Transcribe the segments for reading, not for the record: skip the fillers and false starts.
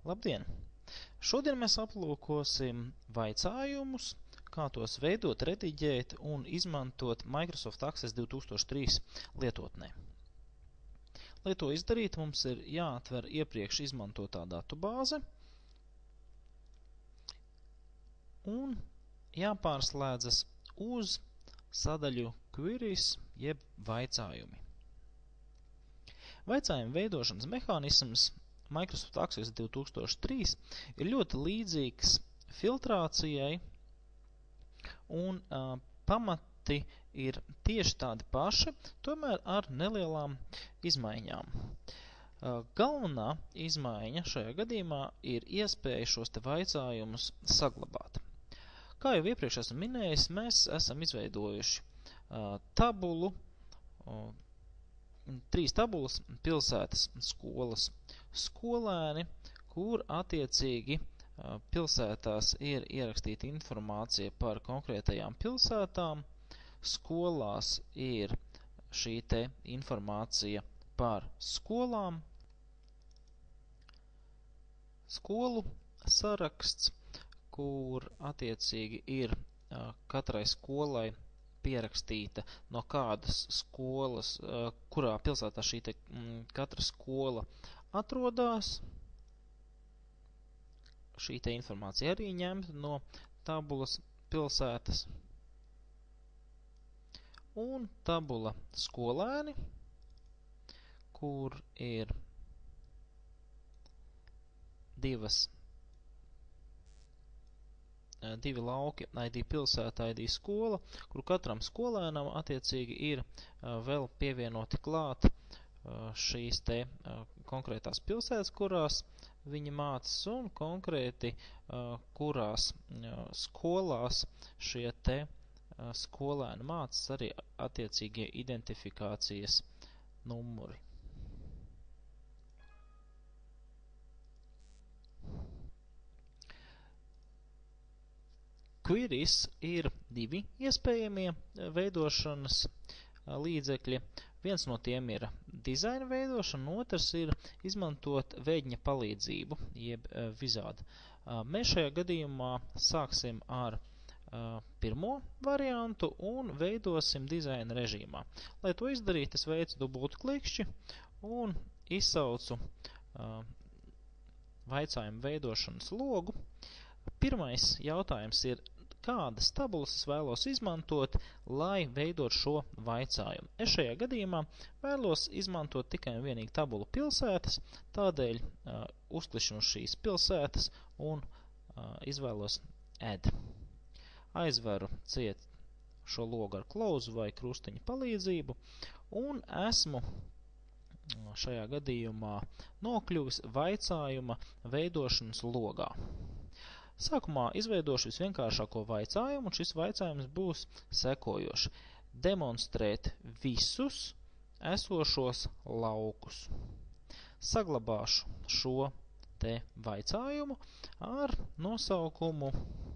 Labdien! Šodien mēs aplūkosim vaicājumus, kā tos veidot, rediģēt un izmantot Microsoft Access 2003 lietotnē. Lai to izdarītu, mums ir jāatver iepriekš izmantotā datubāze un jāpārslēdzas uz sadaļu Queries jeb vaicājumi. Vaicājumu veidošanas mehānisms Microsoft Access 2003 ir ļoti līdzīgs filtrācijai un pamati ir tieši tādi paši, tomēr ar nelielām izmaiņām. Galvenā izmaiņa šajā gadījumā ir iespēja šos te vaicājumus saglabāt. Kā jau iepriekš esmu minējis, mēs esam izveidojuši tabulu, 3 tabulas – pilsētas, skolas, skolēni, kur attiecīgi pilsētās ir ierakstīta informācija par konkrētajām pilsētām, skolās ir šī te informācija par skolām, skolu saraksts, kur attiecīgi ir katrai skolai pierakstīta no kādas skolas, kurā pilsētā šī te katra skola atrodās. Šī te informācija arī ņemta no tabulas pilsētas. Un tabula skolēni, kur ir divi lauki, ID pilsēta, ID skola, kur katram skolēnam attiecīgi ir vēl pievienoti klāt šīs te konkrētās pilsētas, kurās viņi mācas, un konkrēti kurās skolās šie te skolēni mācas arī attiecīgie identifikācijas numuri. Queries ir 2 iespējamie veidošanas līdzekļi. Viens no tiem ir dizaina veidošana, otrs ir izmantot vēģņa palīdzību, jeb vizādu. Mēs šajā gadījumā sāksim ar pirmo variantu un veidosim dizaina režīmā. Lai to izdarītu, es veicu dubultklikšķi un izsaucu vaicājumu veidošanas logu. Pirmais jautājums ir, kādas tabulas es vēlos izmantot, lai veidot šo vaicājumu. Es šajā gadījumā vēlos izmantot tikai un vienīgi tabulu pilsētas, tādēļ uzklišanu šīs pilsētas un izvēlos Add. Aizveru ciet šo logu ar klauzu vai krustiņa palīdzību un esmu šajā gadījumā nokļuvis vaicājuma veidošanas logā. Sākumā izveidošu visvienkāršāko vaicājumu, un šis vaicājums būs sekojoši. Demonstrēt visus esošos laukus. Saglabāšu šo te vaicājumu ar nosaukumu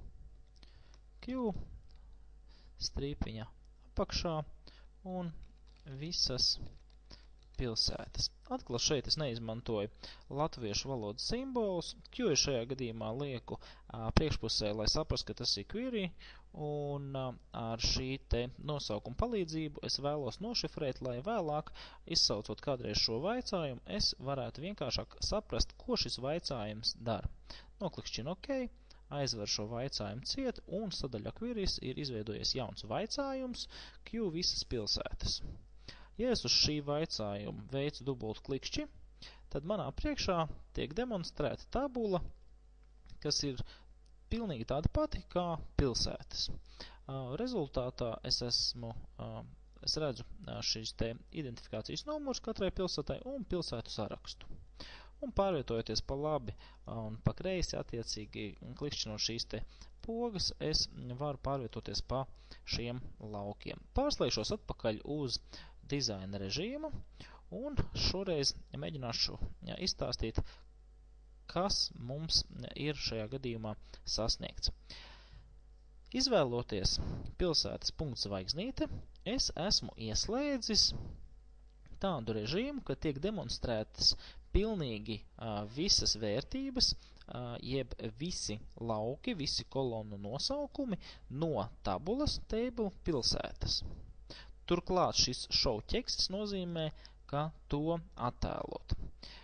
Q strīpiņa apakšā un visas pilsētas. Atkal šeit es neizmantoju latviešu valodas simbolus. Q šajā gadījumā lieku priekšpusē, lai saprastu, ka tas ir query, un ar šī te nosaukuma palīdzību es vēlos nošifrēt, lai vēlāk, izsaucot kādreiz šo vaicājumu, es varētu vienkāršāk saprast, ko šis vaicājums dara. Noklikšķinu OK, aizver šo vaicājumu ciet, un sadaļā queries ir izveidojies jauns vaicājums Q visas pilsētas. Ja es uz šī vaicājuma veicu dubultu klikšķi, tad manā priekšā tiek demonstrēta tabula, kas ir pilnīgi tāda pati kā pilsētas. Rezultātā es redzu šīs te identifikācijas numurs katrai pilsētai un pilsētu sarakstu. Un pārvietojoties pa labi un pa kreisi attiecīgi klikšķinot šīs te pogas, es varu pārvietoties pa šiem laukiem. Pārslēgšos atpakaļ uz dizaina režīmu un šoreiz mēģināšu izstāstīt, kas mums ir šajā gadījumā sasniegts. Izvēloties pilsētas punkts zvaigznīte, es esmu ieslēdzis tādu režīmu, ka tiek demonstrētas pilnīgi visas vērtības, jeb visi lauki, visi kolonu nosaukumi no tabulas table pilsētas. Turklāt šis show ķeksis nozīmē, ka to attēlot.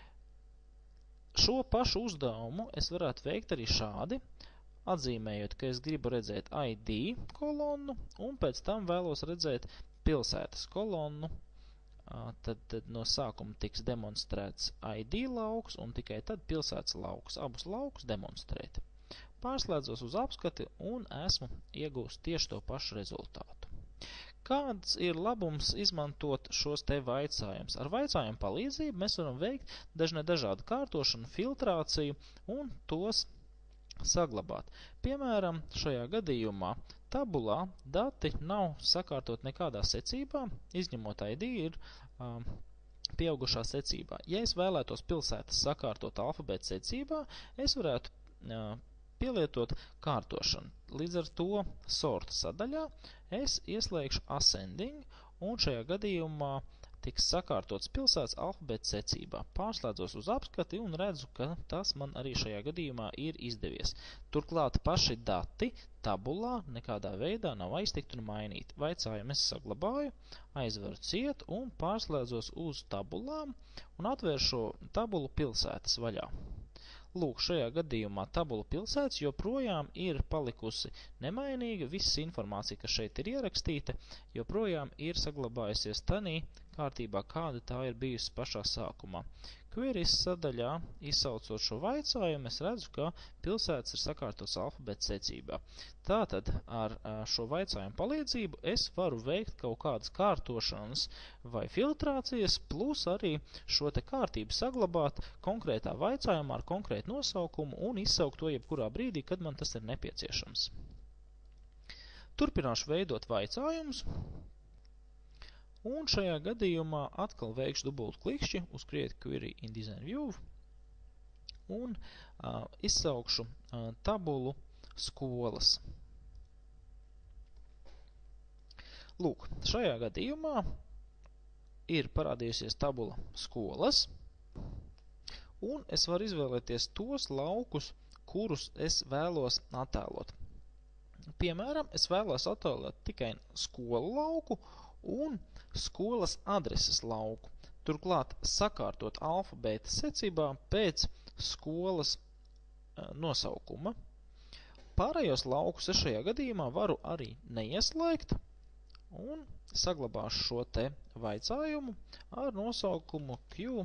Šo pašu uzdevumu es varētu veikt arī šādi, atzīmējot, ka es gribu redzēt ID kolonu un pēc tam vēlos redzēt pilsētas kolonu. Tad no sākuma tiks demonstrēts ID lauks un tikai tad pilsētas lauks. Abus laukus demonstrēt. Pārslēdzos uz apskati un esmu iegūst tieši to pašu rezultātu. Kāds ir labums izmantot šos te vaicājumus? Ar vaicājumu palīdzību mēs varam veikt dažādu kārtošanu, filtrāciju un tos saglabāt. Piemēram, šajā gadījumā tabulā dati nav sakārtot nekādā secībā, izņemot ID ir pieaugušā secībā. Ja es vēlētos pilsētas sakārtot alfabēta secībā, es varētu pielietot kārtošanu. Līdz ar to sorta sadaļā es ieslēgšu ascending un šajā gadījumā tiks sakārtots pilsētas alfabēta secībā. Pārslēdzos uz apskati un redzu, ka tas man arī šajā gadījumā ir izdevies. Turklāt paši dati tabulā nekādā veidā nav aiztikti un mainīti. Vaicājumu es saglabāju, aizveru ciet un pārslēdzos uz tabulām un atvēru šo tabulu pilsētas vaļā. Lūk, šajā gadījumā tabula pilsētas joprojām ir palikusi nemainīga, visa informācija, kas šeit ir ierakstīta, joprojām ir saglabājusies tanī kārtībā, kāda tā ir bijusi pašā sākumā. Queries sadaļā, izsaucot šo vaicājumu, es redzu, ka pilsētas ir sakārtotas alfabēta secībā. Tātad ar šo vaicājumu palīdzību es varu veikt kaut kādas kārtošanas vai filtrācijas, plus arī šo te kārtību saglabāt konkrētā vaicājumā ar konkrētu nosaukumu un izsaukt to jebkurā brīdī, kad man tas ir nepieciešams. Turpināšu veidot vaicājumus. Un šajā gadījumā atkal veikšu dubultu klikšķi uz Create Query in Design View un izsaukšu tabulu skolas. Lūk, šajā gadījumā ir parādījusies tabula skolas un es varu izvēlēties tos laukus, kurus es vēlos attēlot. Piemēram, es vēlos attēlot tikai skolu lauku un skolas adreses lauku. Turklāt sakārtot alfabēta secībā pēc skolas nosaukuma. Pārējos laukus es šajā gadījumā varu arī neieslēgt un saglabāšu šo te vaicājumu ar nosaukumu Q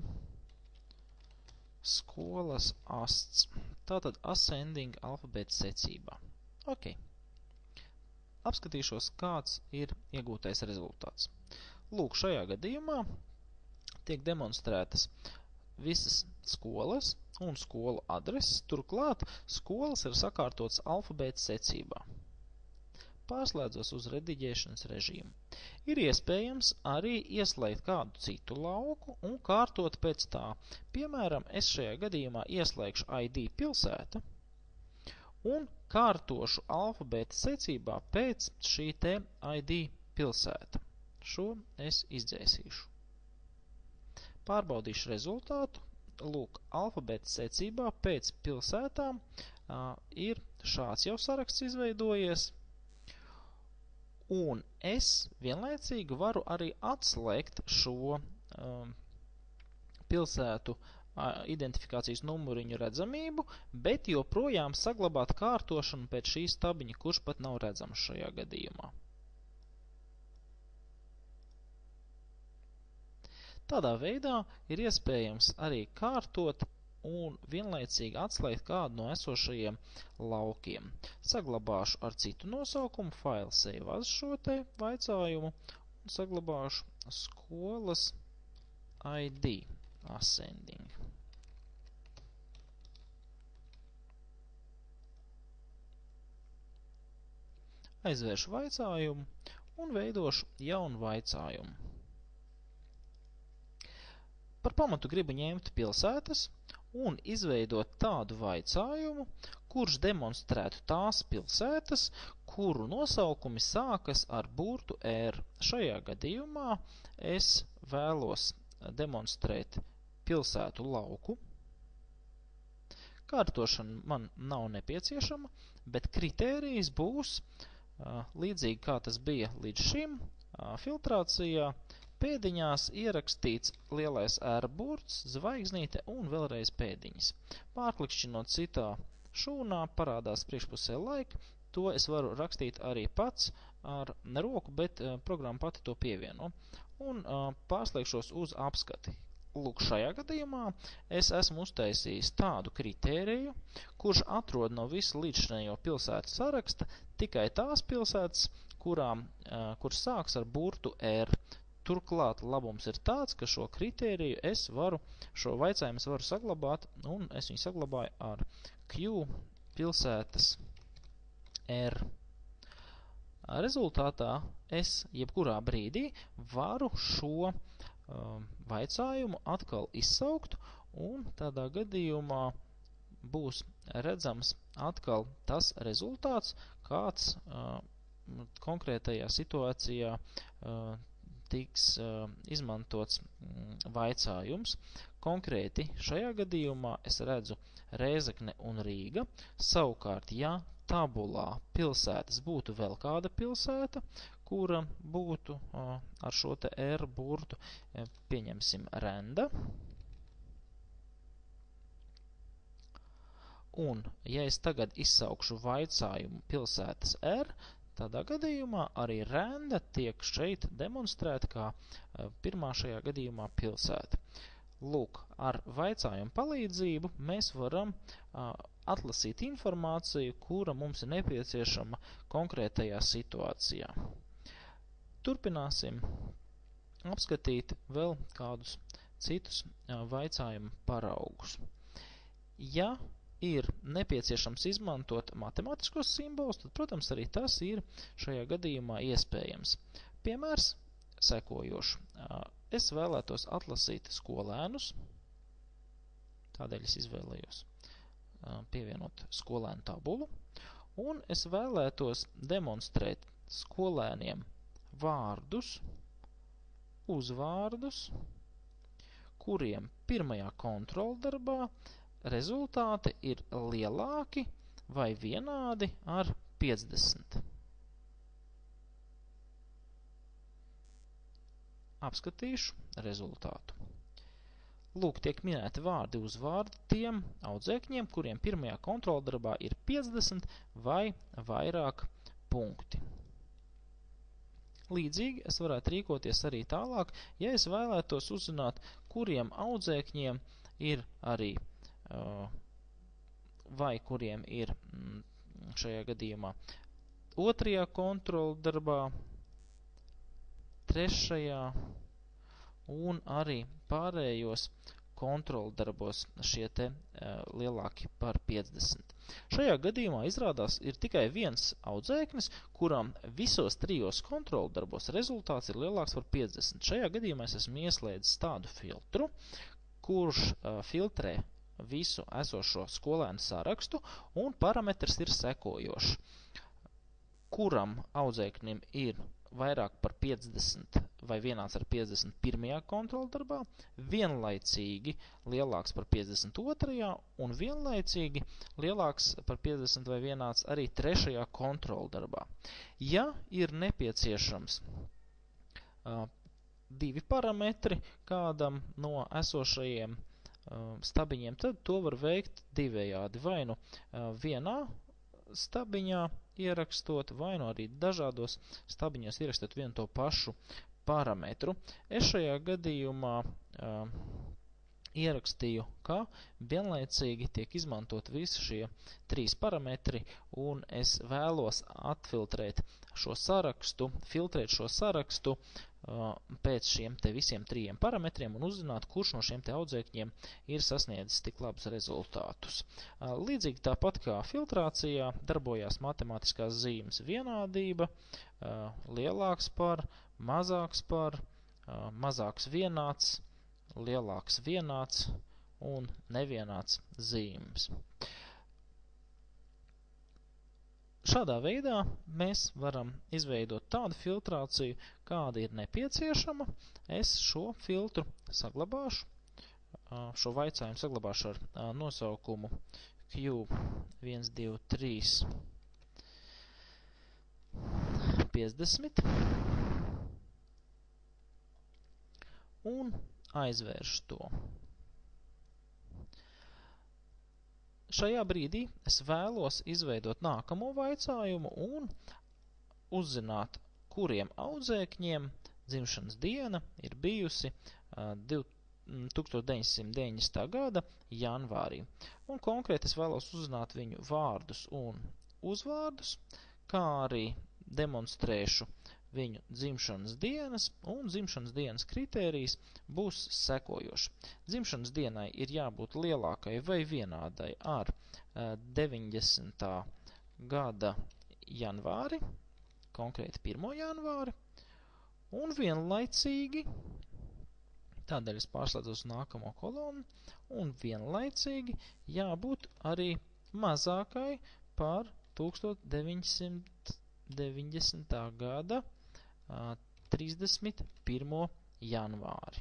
skolas asts. Tātad ascending alfabēta secībā. Ok. Apskatīšos, kāds ir iegūtais rezultāts. Lūk, šajā gadījumā tiek demonstrētas visas skolas un skolu adreses, turklāt skolas ir sakārtotas alfabēta secībā. Pārslēdzos uz rediģēšanas režīmu. Ir iespējams arī ieslēgt kādu citu lauku un kārtot pēc tā. Piemēram, es šajā gadījumā ieslēgšu ID pilsēta un kārtošu alfabēta secībā pēc šī te ID pilsēta. Šo es izdzēsīšu. Pārbaudīšu rezultātu. Lūk, alfabēta secībā pēc pilsētām ir šāds jau saraksts izveidojies. Un es vienlaicīgi varu arī atslēgt šo pilsētu identifikācijas numuriņu redzamību, bet joprojām saglabāt kārtošanu pēc šīs tabiņa, kurš pat nav redzams šajā gadījumā. Tādā veidā ir iespējams arī kārtot un vienlaicīgi atslēgt kādu no esošajiem laukiem. Saglabāšu ar citu nosaukumu file save as šo te vaicājumu un saglabāšu skolas ID ascending. Aizvēršu vaicājumu un veidošu jaunu vaicājumu. Par pamatu gribu ņemt pilsētas un izveidot tādu vaicājumu, kurš demonstrētu tās pilsētas, kuru nosaukumi sākas ar burtu R. Šajā gadījumā es vēlos demonstrēt pilsētu lauku. Kārtošana man nav nepieciešama, bet kritērijs būs līdzīgi kā tas bija līdz šim filtrācijā. Pēdiņās ierakstīts lielais R burts, zvaigznīte un vēlreiz pēdiņas. Pārklikšķinot citā šūnā parādās priekšpusē laika. To es varu rakstīt arī pats ar roku, bet programma pati to pievieno. Un pārslēgšos uz apskati. Lūk, šajā gadījumā es esmu uztaisījis tādu kritēriju, kurš atrod no visu līdzšinējo pilsētu saraksta tikai tās pilsētas, kur sāks ar burtu R. Turklāt labums ir tāds, ka šo kritēriju šo vaicājumu es varu saglabāt, un es viņu saglabāju ar Q pilsētas R. Rezultātā es jebkurā brīdī varu šo vaicājumu atkal izsaukt, un tādā gadījumā būs redzams atkal tas rezultāts, kāds konkrētajā situācijā tiks izmantots vaicājums. Konkrēti šajā gadījumā es redzu Rēzekne un Rīga. Savukārt, ja tabulā pilsētas būtu vēl kāda pilsēta, kura būtu ar šo te R burtu, pieņemsim Renda. Un, ja es tagad izsaukšu vaicājumu pilsētas R, tādā gadījumā arī Renda tiek šeit demonstrēta kā pirmā šajā gadījumā pilsēta. Lūk, ar vaicājumu palīdzību mēs varam atlasīt informāciju, kura mums ir nepieciešama konkrētajā situācijā. Turpināsim apskatīt vēl kādus citus vaicājumu paraugus. Ja ir nepieciešams izmantot matemātiskos simbolus, tad, protams, arī tas ir šajā gadījumā iespējams. Piemērs sekojošs. Es vēlētos atlasīt skolēnus, tādēļ es izvēlējos pievienot skolēnu tabulu, un es vēlētos demonstrēt skolēniem vārdus, uzvārdus, kuriem pirmajā kontroldarbā rezultāti ir lielāki vai vienādi ar 50. Apskatīšu rezultātu. Lūk, tiek minēti vārdi uzvārdi tiem audzēkņiem, kuriem pirmajā kontroldarbā ir 50 vai vairāk punkti. Līdzīgi es varētu rīkoties arī tālāk, ja es vēlētos uzzināt, kuriem audzēkņiem ir arī vai kuriem ir šajā gadījumā otrajā kontroldarbā, trešajā un arī pārējos kontroldarbos šie te lielāki par 50. Šajā gadījumā izrādās ir tikai viens audzēknis, kuram visos trijos kontroldarbos rezultāts ir lielāks par 50. Šajā gadījumā es esmu ieslēdzis tādu filtru, kurš filtrē visu esošo skolēnu sarakstu, un parametrs ir sekojošs. Kuram audzēknim ir vairāk par 50 vai vienāds ar 50 pirmajā kontroldarbā, vienlaicīgi lielāks par 52. un vienlaicīgi lielāks par 50 vai vienāds arī trešajā kontroldarbā. Ja ir nepieciešams divi parametri kādam no esošajiem stabiņiem, tad to var veikt divējādi, vai nu vienā stabiņā ierakstot, vai nu arī dažādos stabiņos ierakstot vienu to pašu parametru. Es šajā gadījumā ierakstīju, ka vienlaicīgi tiek izmantot visi šie trīs parametri, un es vēlos atfiltrēt šo sarakstu, filtrēt šo sarakstu pēc šiem te visiem trījiem parametriem un uzzināt, kurš no šiem te audzēkņiem ir sasniedzis tik labus rezultātus. Līdzīgi tāpat kā filtrācijā darbojās matemātiskās zīmes vienādība, lielāks par, mazāks par, mazāks vienāds, lielāks vienāds un nevienāds zīmes. Šādā veidā mēs varam izveidot tādu filtrāciju, kāda ir nepieciešama. Es šo filtru saglabāšu šo vaicājumu saglabāšu ar nosaukumu Q1, 2, 3, 50 un aizvēršu to. Šajā brīdī es vēlos izveidot nākamo vaicājumu un uzzināt, kuriem audzēkņiem dzimšanas diena ir bijusi 1990. gada janvārī. Un konkrēti es vēlos uzzināt viņu vārdus un uzvārdus, kā arī demonstrēšu viņu dzimšanas dienas, un dzimšanas dienas kritērijs būs sekojoši. Dzimšanas dienai ir jābūt lielākai vai vienādai ar 90. gada janvāri, konkrēti 1. janvāri, un vienlaicīgi, tādēļ es pārslēdzu uz nākamo kolonu, un vienlaicīgi jābūt arī mazākai par 1990. gada 31. janvāri.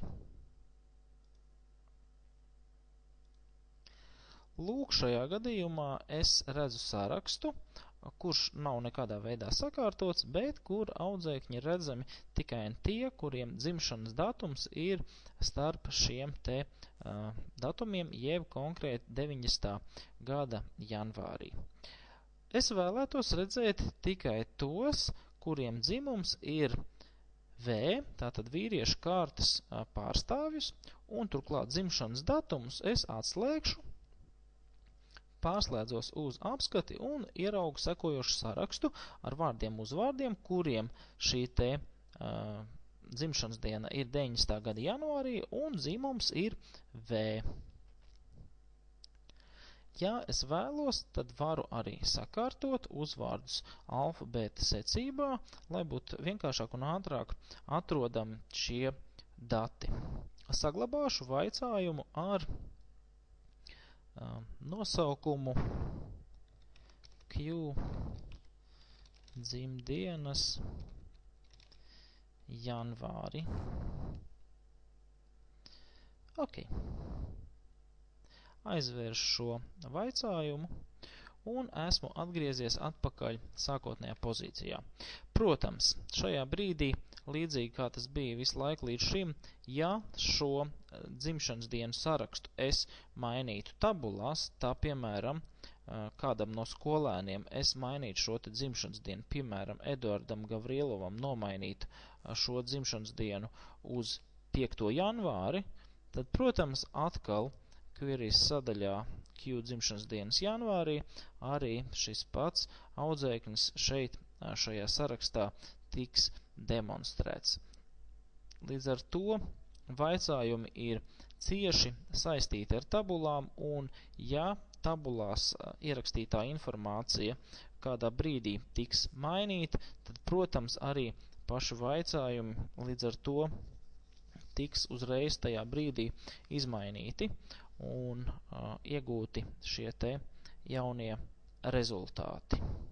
Lūk, šajā gadījumā es redzu sarakstu, kurš nav nekādā veidā sakārtots, bet kur audzēkņi redzami tikai tie, kuriem dzimšanas datums ir starp šiem te datumiem, jeb konkrēti 90. gada janvārī. Es vēlētos redzēt tikai tos, kuriem dzimums ir V, tātad vīriešu kārtas pārstāvjus, un turklāt dzimšanas datumus es atslēgšu, pārslēdzos uz apskati un ieraugu sekojošu sarakstu ar vārdiem uzvārdiem, kuriem šī te dzimšanas diena ir 90. gada janvārī un dzimums ir V. Ja es vēlos, tad varu arī sakārtot uzvārdus alfabēta secībā, lai būtu vienkāršāk un ātrāk atrodami šie dati. Saglabāšu vaicājumu ar nosaukumu Q dzimdienas janvāri. Ok. Aizvēršu šo vaicājumu un esmu atgriezies atpakaļ sākotnējā pozīcijā. Protams, šajā brīdī, līdzīgi kā tas bija visu laiku līdz šim, ja šo dzimšanas dienu sarakstu es mainītu tabulās, tā piemēram, kādam no skolēniem es mainītu šo te dzimšanas dienu, piemēram, Eduardam Gavrielovam nomainītu šo dzimšanas dienu uz 5. janvāri, tad, protams, atkal queries sadaļā Q dzimšanas dienas janvārī arī šis pats audzēknis šeit, šajā sarakstā, tiks demonstrēts. Līdz ar to vaicājumi ir cieši saistīti ar tabulām, un ja tabulās ierakstītā informācija kādā brīdī tiks mainīta, tad, protams, arī paši vaicājumi līdz ar to tiks uzreiz tajā brīdī izmainīti un iegūti šie te jaunie rezultāti.